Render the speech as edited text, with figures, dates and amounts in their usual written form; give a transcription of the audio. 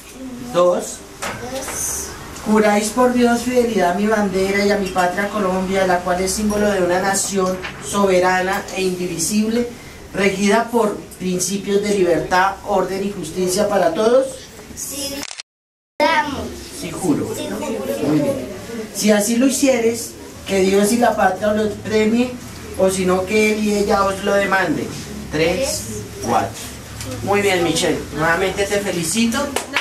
2. Juráis por Dios fidelidad a mi bandera y a mi patria Colombia, la cual es símbolo de una nación soberana e indivisible, regida por principios de libertad, orden y justicia para todos. Sí, juramos. Sí, juro. Sí, juro. Muy bien. Si así lo hicieres, que Dios y la patria os premie, o si no, que él y ella os lo demanden. 3, 4. Muy bien, Michelle. Nuevamente te felicito.